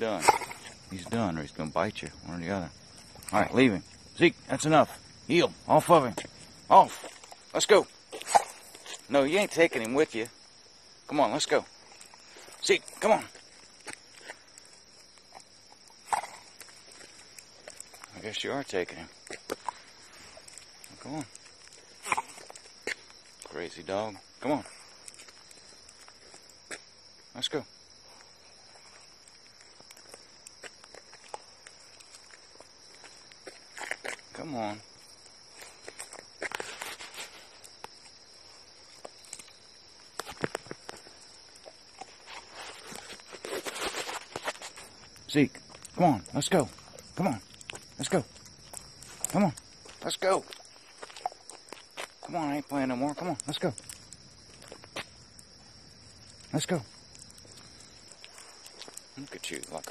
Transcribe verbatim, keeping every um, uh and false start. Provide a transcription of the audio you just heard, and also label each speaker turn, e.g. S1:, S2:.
S1: done. He's done, or he's gonna bite you, one or the other. All right, leave him. Zeke, that's enough. Heel, off of him. Off. Let's go. No, you ain't taking him with you. Come on, let's go. Zeke, come on. I guess you are taking him. Come on. Crazy dog. Come on. Let's go. Come on. Zeke, come on, let's go. Come on, let's go. Come on, let's go. Come on, I ain't playing no more. Come on, let's go. Let's go. Look at you, like a